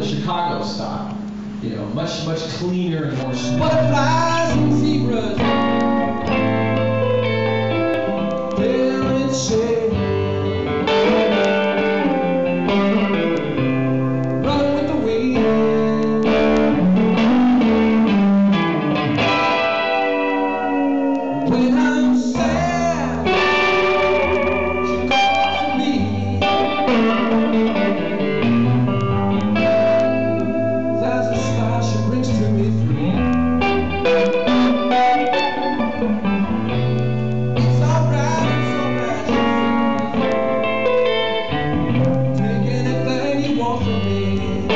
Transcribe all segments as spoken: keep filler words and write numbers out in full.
the Chicago style. You know, much, much cleaner and more smooth. Butterflies and zebras down in shade, running with the wind. When I'm sad, she calls for me. There's a star she brings to me through. It's alright, it's alright, she says. Take anything you want from me.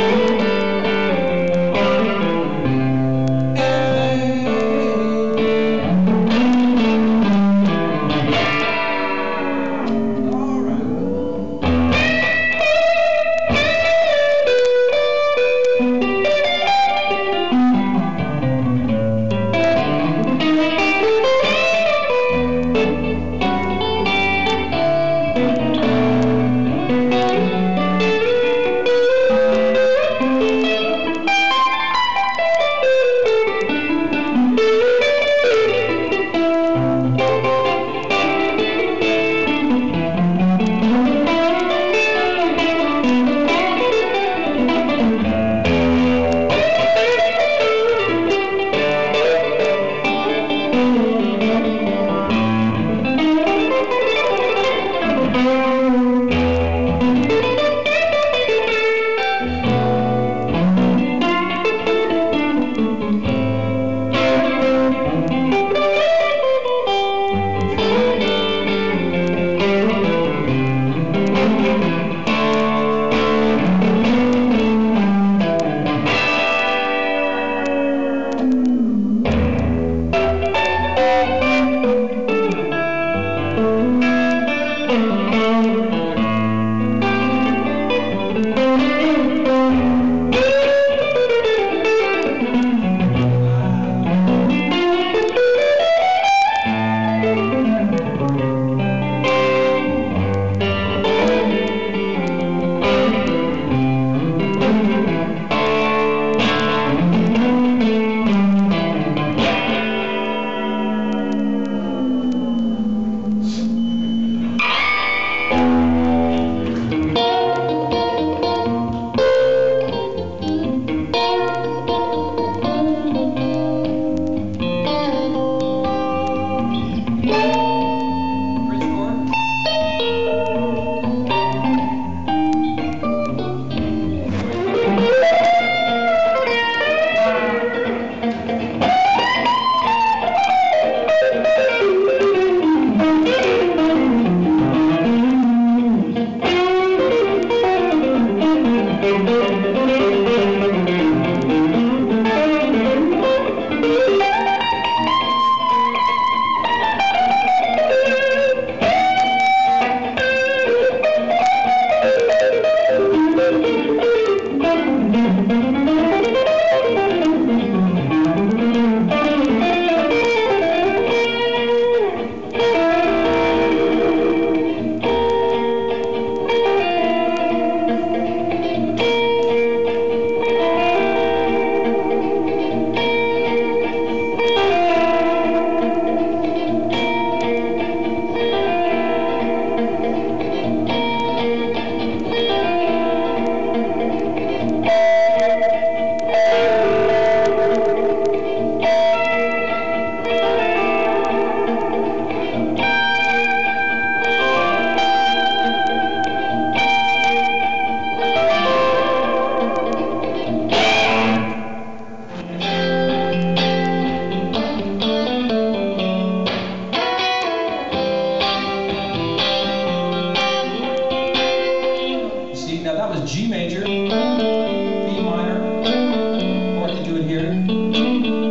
Now that was G major, B minor, or I can do it here.